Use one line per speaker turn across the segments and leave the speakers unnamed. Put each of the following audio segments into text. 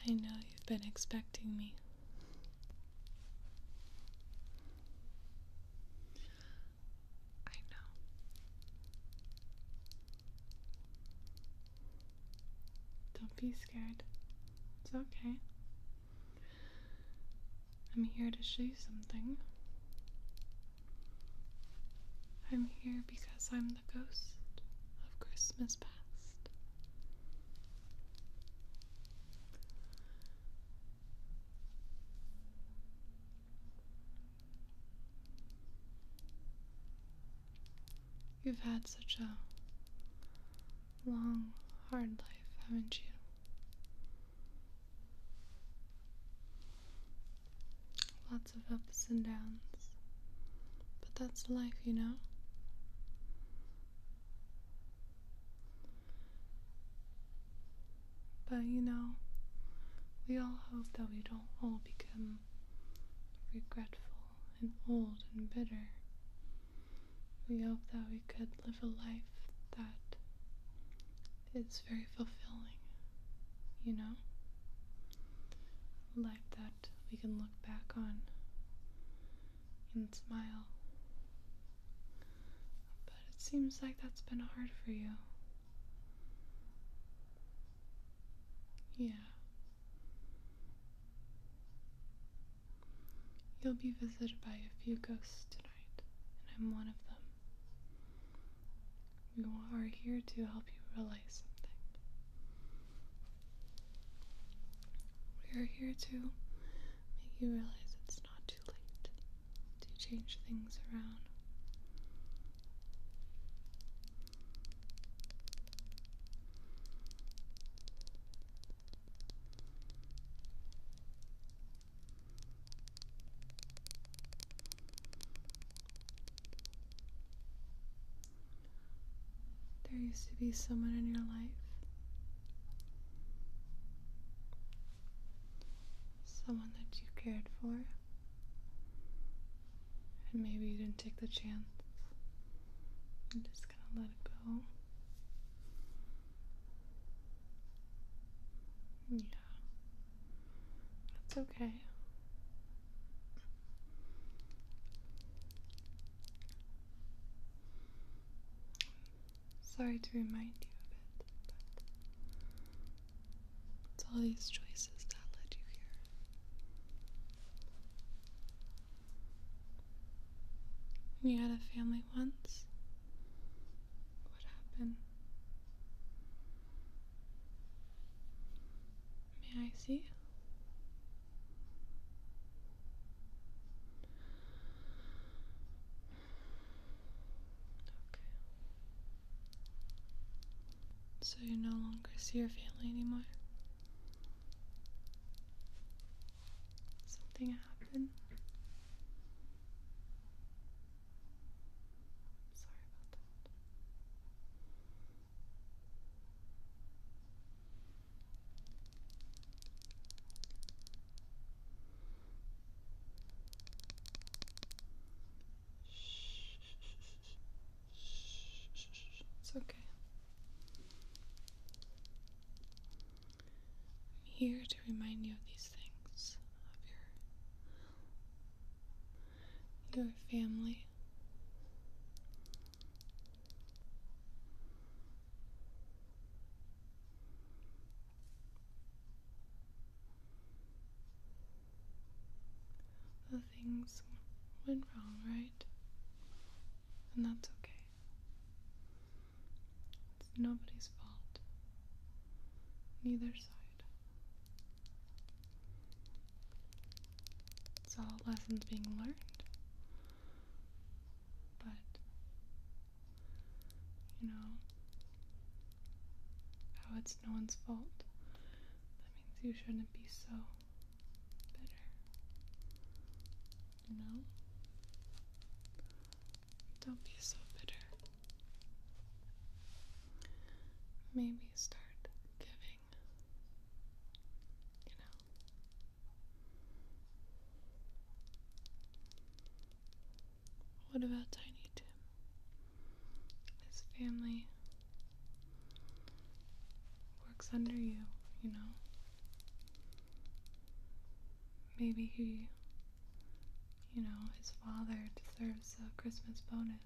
I know you've been expecting me. I know. Don't be scared. It's okay. I'm here to show you something. I'm here because I'm the ghost of Christmas past. You've had such a long, hard life, haven't you? Lots of ups and downs. But that's life, you know? But you know, we all hope that we don't all become regretful and old and bitter. We hope that we could live a life that is very fulfilling, you know? A life that we can look back on and smile. But it seems like that's been hard for you. Yeah. You'll be visited by a few ghosts tonight, and I'm one of them. We are here to help you realize something. We are here to make you realize it's not too late to change things around. There used to be someone in your life, someone that you cared for, and maybe you didn't take the chance. You're just gonna let it go. Yeah, that's okay. Sorry to remind you of it, but it's all these choices that led you here. You had a family once? What happened? May I see? Okay. So you no longer see your family anymore? Something happened? Sorry about that. It's okay. I'm here to remind you of these things, of your family. The things went wrong, right? And that's okay. It's nobody's fault. Neither side. It's all lessons being learned. But, you know, how it's no one's fault, that means you shouldn't be so bitter. You know? Don't be so bitter. Maybe start giving. You know? What about Tiny Tim? His family works under you, you know? maybe his father deserves a Christmas bonus.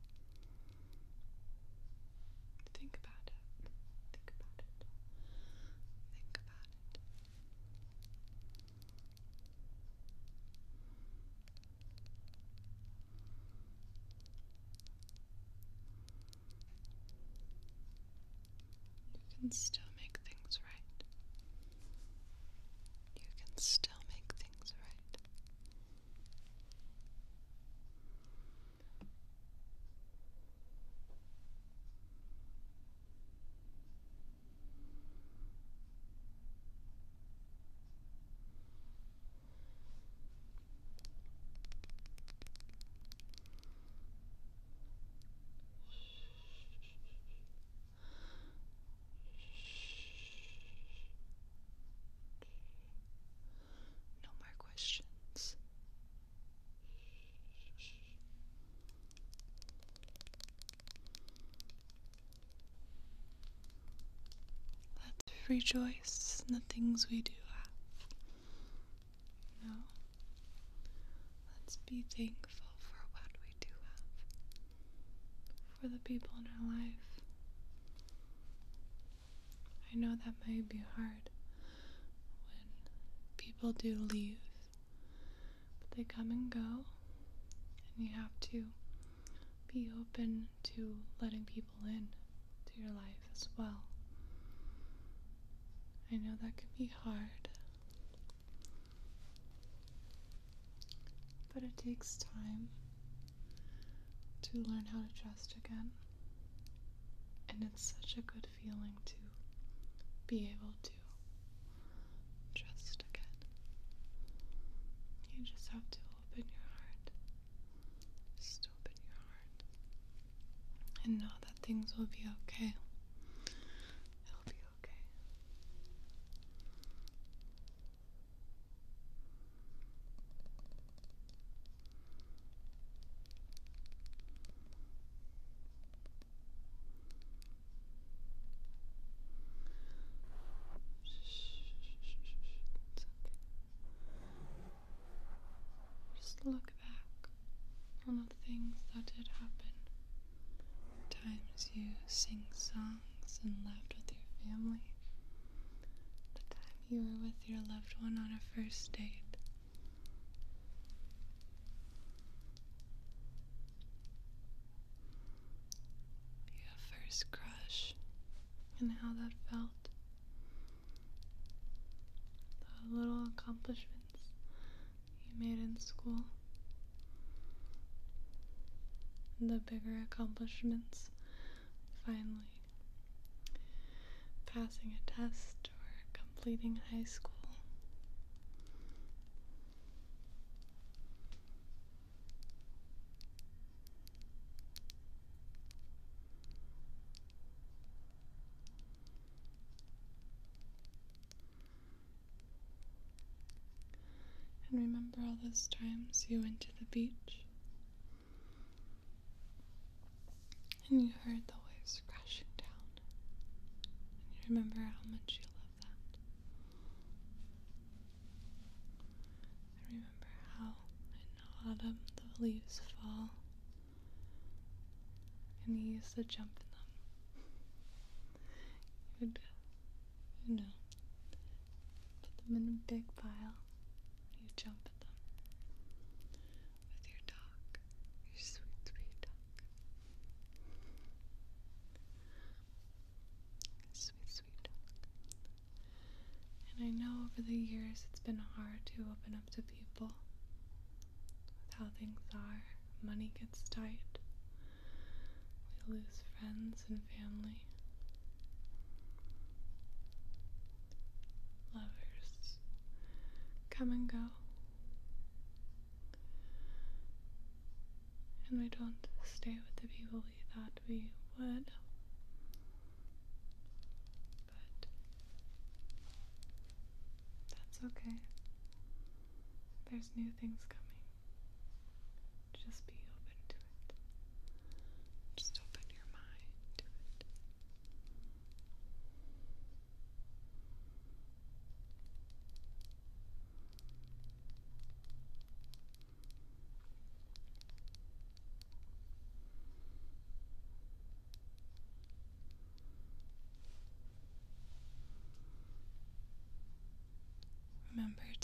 Think about it. Think about it. Think about it. You can still make things right. You can still make things right. No more questions. Let's rejoice in the things we do have. Let's be thankful for what we do have. For the people in our life. I know that might be hard when people do leave, but they come and go, and you have to be open to letting people in to your life as well. I know that can be hard, but it takes time to learn how to trust again, and it's such a good feeling to be able to trust again. You just have to open your heart. Just open your heart. And know that things will be okay. It'll be okay. Just look back on the things that did happen. Times you sing songs and laughed with your family. The time you were with your loved one on a first date. Your first crush and how that felt. The little accomplishments you made in school. And the bigger accomplishments, finally passing a test or completing high school. And remember all those times you went to the beach and you heard the waves crashing down, and you remember how much you love that. I remember how in autumn the leaves fall and you used to jump in them. You would, put them in a big pile. You jump at them with your dog, your sweet, sweet dog. Sweet, sweet dog. And I know over the years it's been hard to open up to people with how things are. Money gets tight. We lose friends and family. Lovers come and go. And we don't stay with the people we thought we would. But that's okay. There's new things coming. Just be open to it. Just open your mind to it.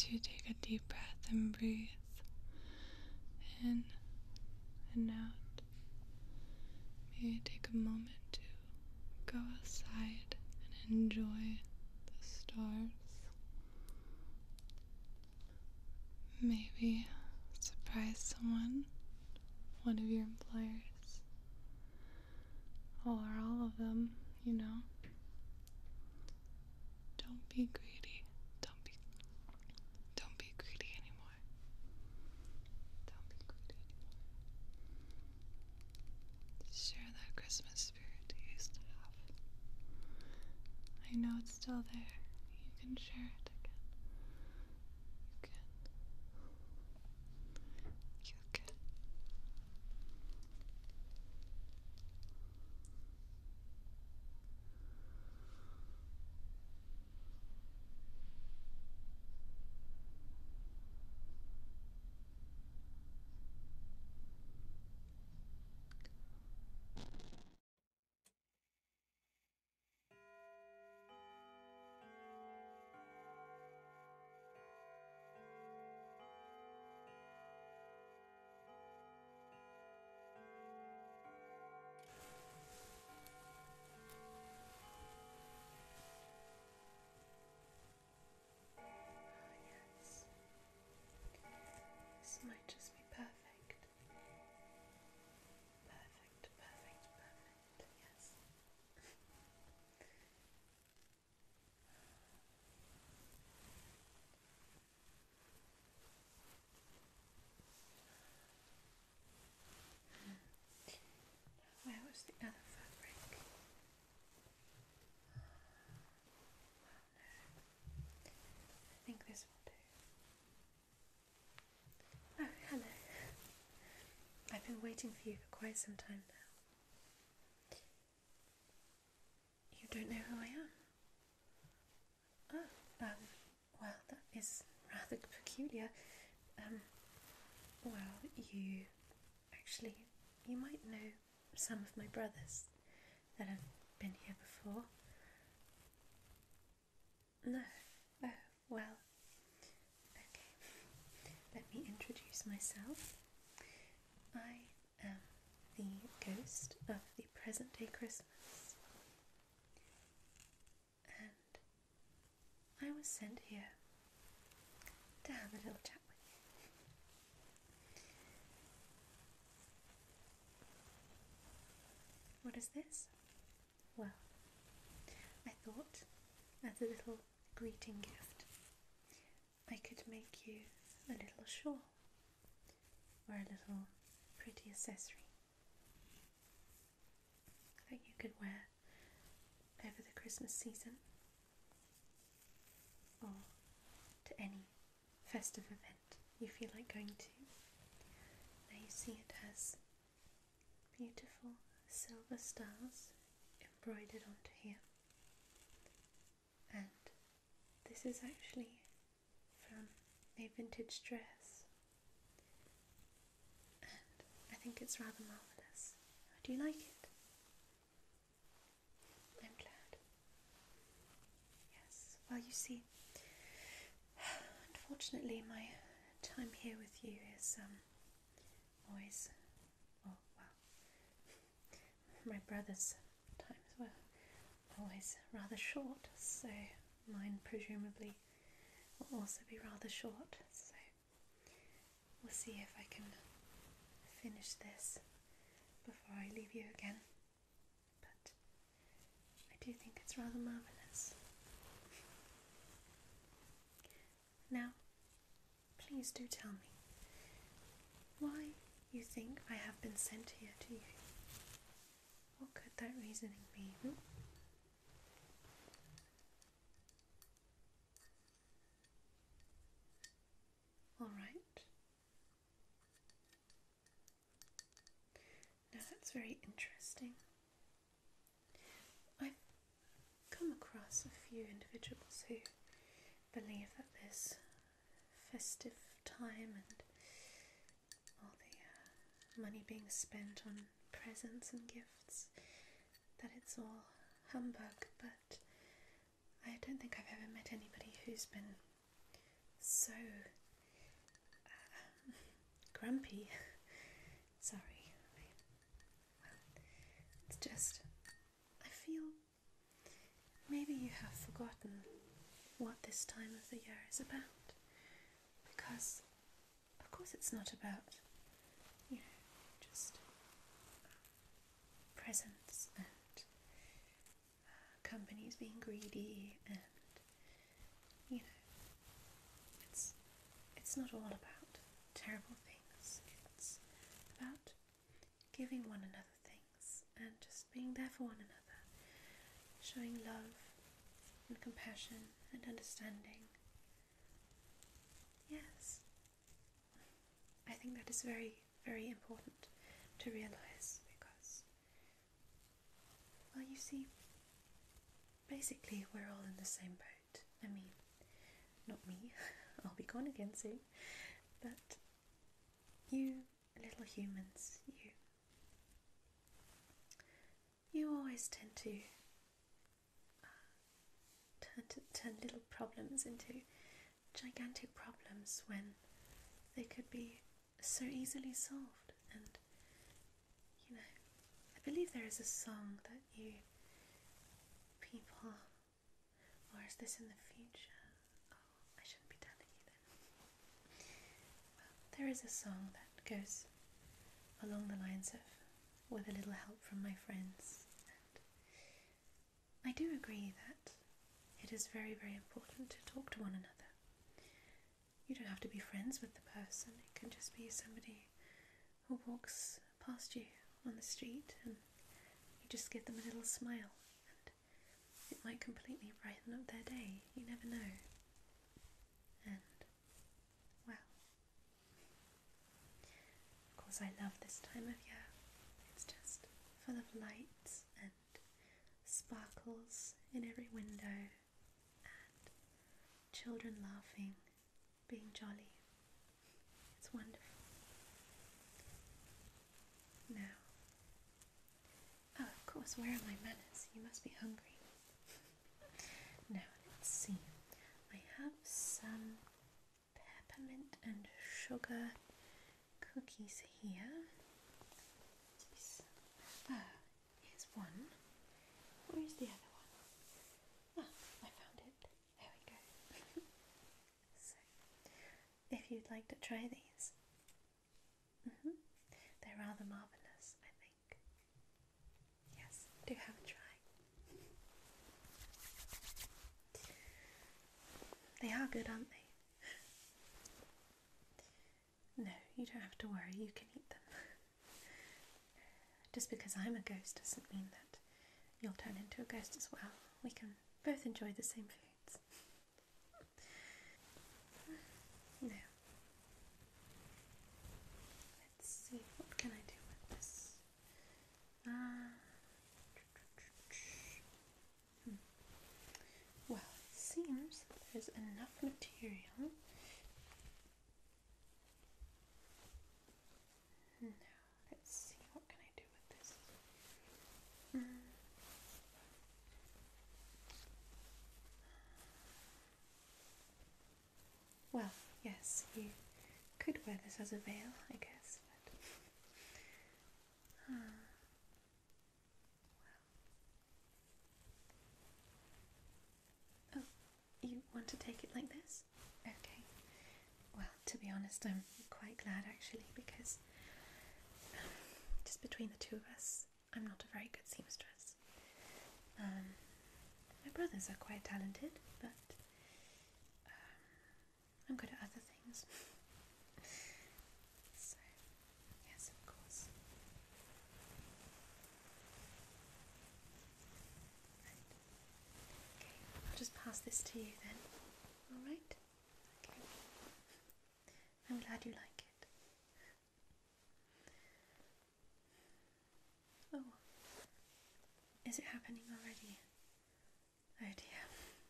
to take a deep breath and breathe in and out. Maybe take a moment to go outside and enjoy the stars. Maybe surprise someone, one of your employers, or all of them, you know. Don't be greedy. Don't be greedy anymore. Don't be greedy anymore. Share that Christmas spirit you used to have. I know it's still there. You can share it again. You can. This might just be perfect. Perfect, yes. Where was the other fabric? I think this will do. Oh, hello. I've been waiting for you for quite some time now. You don't know who I am? Oh, well, that is rather peculiar. Well, you might know some of my brothers that have been here before. No? Oh, well, okay. Let me introduce myself. I am the ghost of the present day Christmas, and I was sent here to have a little chat with you. What is this? Well, I thought, as a little greeting gift, I could make you a little shawl or a little pretty accessory that you could wear over the Christmas season or to any festive event you feel like going to. Now you see it has beautiful silver stars embroidered onto here, and this is actually from a vintage dress, and I think it's rather marvellous. Do you like it? I'm glad. Yes, well, you see, unfortunately my time here with you is always, my brother's times were always rather short, so mine presumably will also be rather short, so we'll see if I can finish this before I leave you again, but I do think it's rather marvellous. Now, please do tell me why you think I have been sent here to you. What could that reasoning be? Alright. Now that's very interesting. I've come across a few individuals who believe that this festive time and all the money being spent on presents and gifts, that it's all humbug, but I don't think I've ever met anybody who's been
so grumpy. Sorry. It's just, I feel maybe you have forgotten what this time of the year is about. Because, of course, it's not about, just presents and companies being greedy and, it's not all about terrible things. It's about giving one another things and just being there for one another, showing love and compassion and understanding. Yes, I think that is very, very important to realise because, well, you see, basically we're all in the same boat. I mean, not me, I'll be gone again soon, but you little humans, you always tend to turn little problems into gigantic problems when they could be so easily solved. And I believe there is a song that you people, or is this in the future? Oh, I shouldn't be telling you then. Well, there is a song that goes along the lines of "with a little help from my friends," and I do agree that it is very, very important to talk to one another. You don't have to be friends with the person. It can just be somebody who walks past you on the street and you just give them a little smile and it might completely brighten up their day. You never know. And, well, of course I love this time of year. It's just full of lights and sparkles in every window and children laughing, being jolly. It's wonderful. Now, oh, of course, where are my manners? You must be hungry. Now, let's see. I have some peppermint and sugar cookies here. Here's one. Where's the other one? I found it. There we go. So, if you'd like to try these, they're rather marvellous, I think. Yes, do have a try. They are good, aren't they? No, you don't have to worry, you can eat them. Just because I'm a ghost doesn't mean that you'll turn into a ghost as well. We can both enjoy the same foods. Now, let's see, what can I do with this? Well, it seems there's enough material. Now, let's see, what can I do with this? Well, yes, you could wear this as a veil, I guess, but oh, you want to take it like this? Okay. Well, to be honest, I'm quite glad actually, because just between the two of us, I'm not a very good seamstress. My brothers are quite talented, but I'm good at other things. So, yes, of course. Right. Okay, I'll just pass this to you then. Alright? Okay. I'm glad you like it. Oh, is it happening already? Oh dear.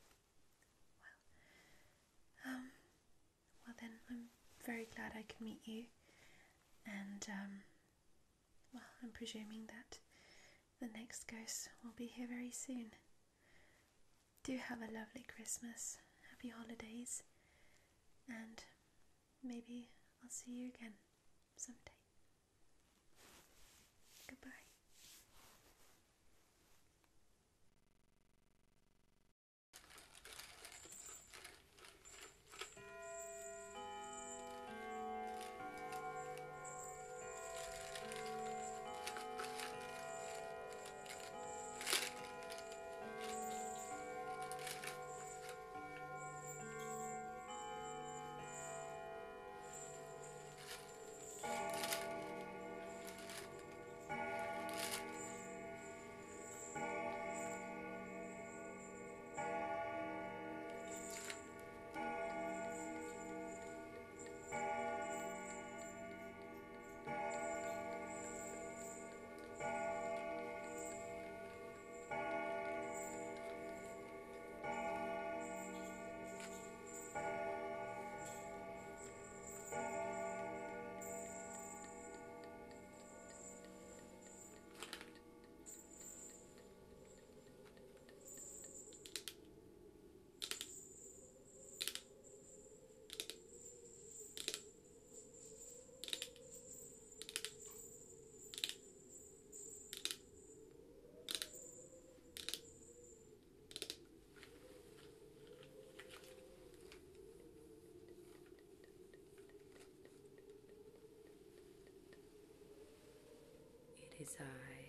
Well then, I'm very glad I can meet you, and well, I'm presuming that the next ghost will be here very soon. Do have a lovely Christmas, happy holidays, And maybe I'll see you again someday. Goodbye.
It is I,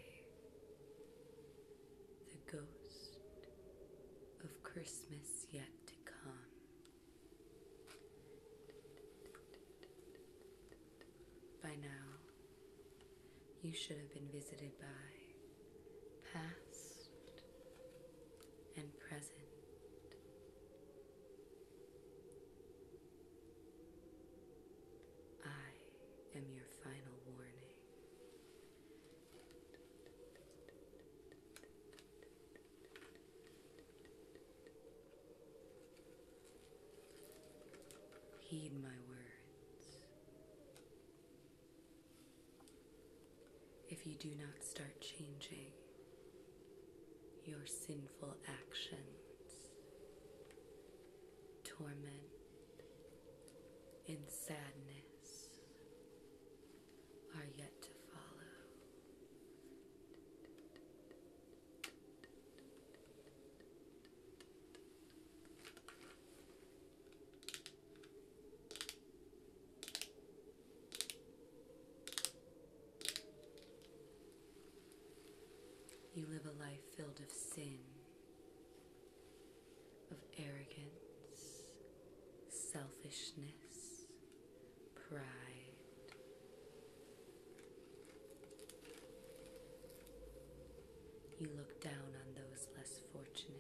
the ghost of Christmas yet to come. By now, you should have been visited by past and present. I am your final warning. Heed my words. If you do not start changing your sinful actions, torment and sadness are yet to follow. You live a life filled of sin, of arrogance, selfishness, pride. You look down on those less fortunate.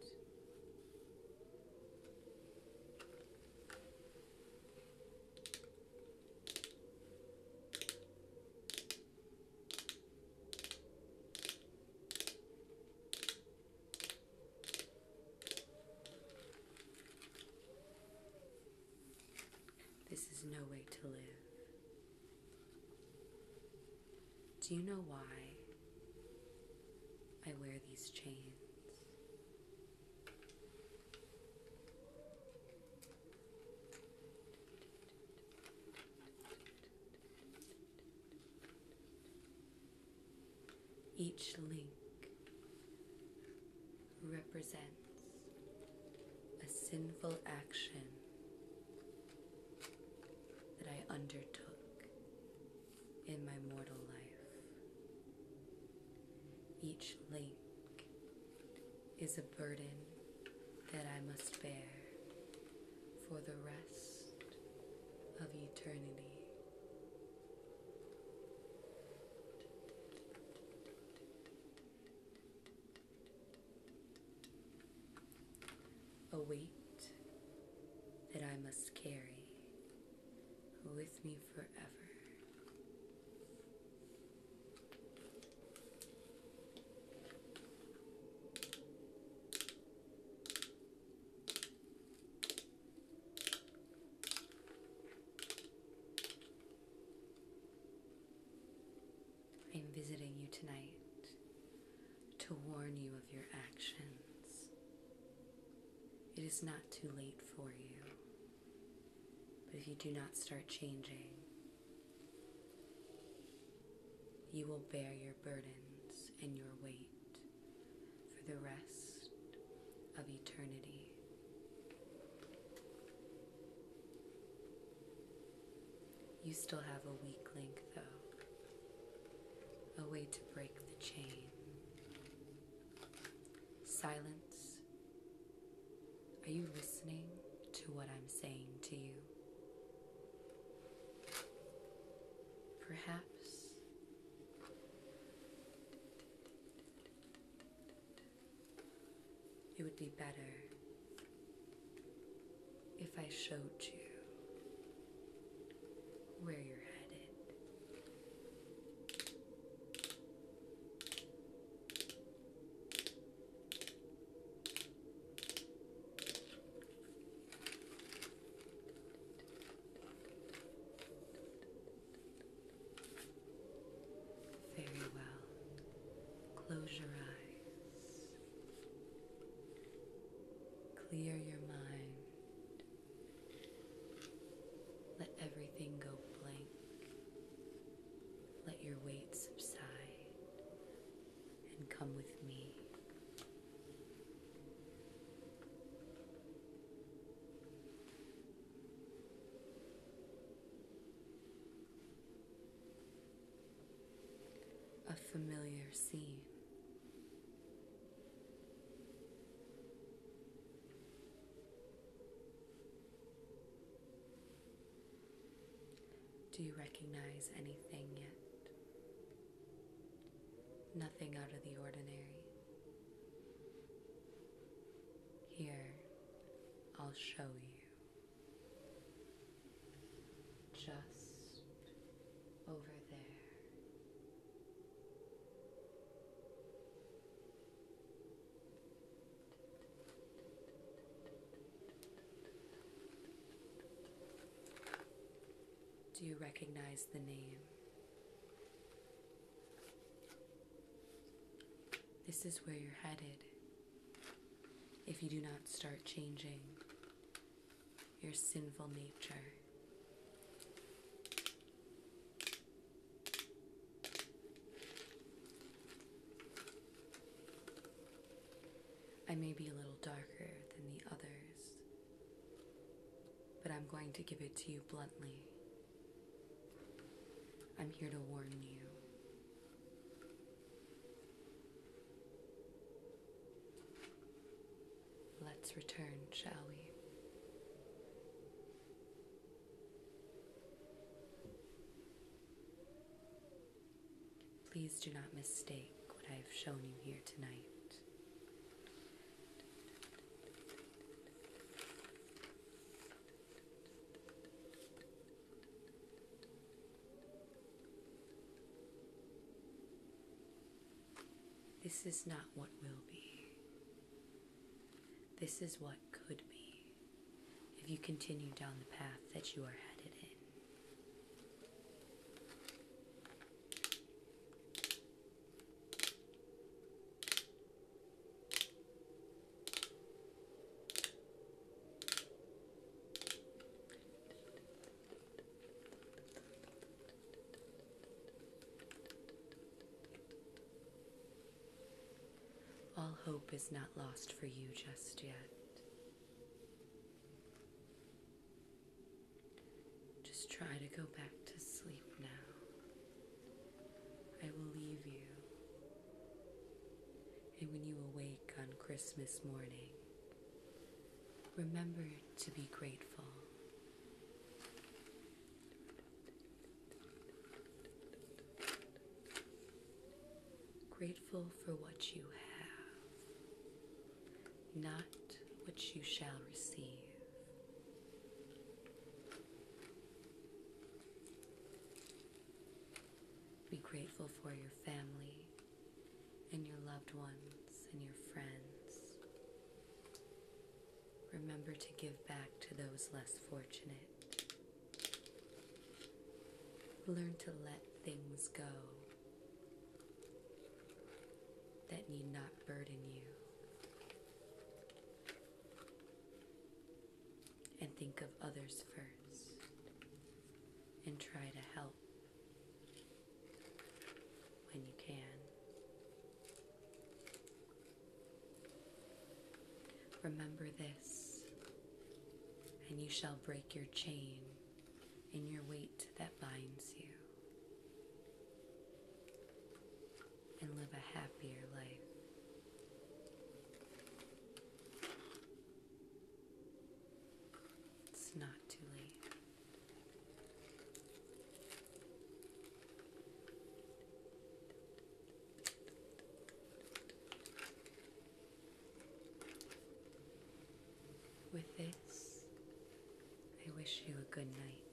This is no way to live. Do you know why I wear these chains? Each link represents a sinful action that I undertook in my mortal life. Each link is a burden that I must bear for the rest of eternity. A weight that I must carry with me forever. I am visiting you tonight to warn you of your actions. It is not too late for you. But if you do not start changing, you will bear your burdens and your weight for the rest of eternity. You still have a weak link, though, a way to break the chain. Silence, are you listening to what I'm saying to you? Perhaps it would be better if I showed you where you're headed. Very well. Close your eyes. Clear your mind. Let everything go blank. Let your weight subside and come with me. A familiar scene. Do you recognize anything yet? Nothing out of the ordinary. Here, I'll show you. Just over there. Do you recognize the name? This is where you're headed. If you do not start changing your sinful nature. I may be a little darker than the others, but I'm going to give it to you bluntly. I'm here to warn you. Let's return, shall we? Please do not mistake what I have shown you here tonight. This is not what will be. This is what could be if you continue down the path that you are headed in. All hope is not lost for you just yet. Just try to go back to sleep now. I will leave you. And when you awake on Christmas morning, remember to be grateful. Grateful for what you have, not what you shall receive. Be grateful for your family and your loved ones and your friends. Remember to give back to those less fortunate. Learn to let things go that need not burden you. And think of others first. and try to help when you can. Remember this, and you shall break your chain and your weight that binds you, and live a happier life. It's not too late. With this, I wish you a good night.